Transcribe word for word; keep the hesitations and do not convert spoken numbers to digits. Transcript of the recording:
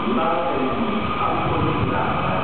にばん線に反応してください。